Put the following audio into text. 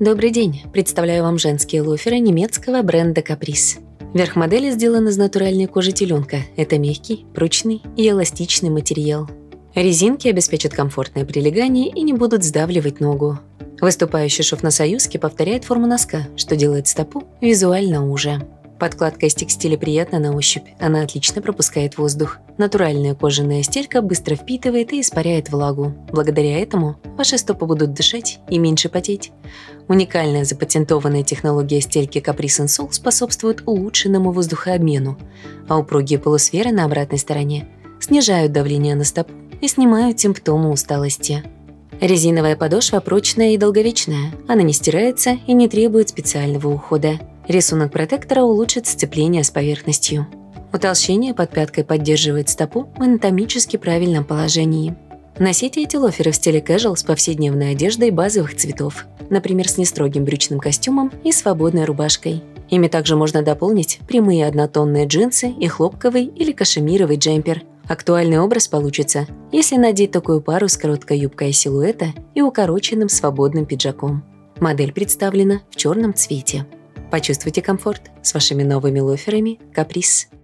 Добрый день! Представляю вам женские лоферы немецкого бренда Caprice. Верх модели сделан из натуральной кожи теленка. Это мягкий, прочный и эластичный материал. Резинки обеспечат комфортное прилегание и не будут сдавливать ногу. Выступающий шов на союзке повторяет форму носка, что делает стопу визуально уже. Подкладка из текстиля приятна на ощупь, она отлично пропускает воздух. Натуральная кожаная стелька быстро впитывает и испаряет влагу. Благодаря этому ваши стопы будут дышать и меньше потеть. Уникальная запатентованная технология стельки Caprice Insole способствует улучшенному воздухообмену, а упругие полусферы на обратной стороне снижают давление на стопу и снимают симптомы усталости. Резиновая подошва прочная и долговечная, она не стирается и не требует специального ухода. Рисунок протектора улучшит сцепление с поверхностью. Утолщение под пяткой поддерживает стопу в анатомически правильном положении. Носите эти лоферы в стиле casual с повседневной одеждой базовых цветов, например, с нестрогим брючным костюмом и свободной рубашкой. Ими также можно дополнить прямые однотонные джинсы и хлопковый или кашемировый джемпер. Актуальный образ получится, если надеть такую пару с короткой юбкой силуэта и укороченным свободным пиджаком. Модель представлена в черном цвете. Почувствуйте комфорт с вашими новыми лоферами Caprice.